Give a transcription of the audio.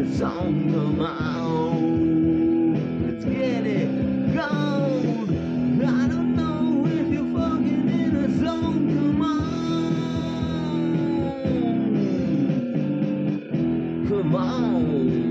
song, come on, let's get it gone. I don't know if you're fucking in a song, come on, come on.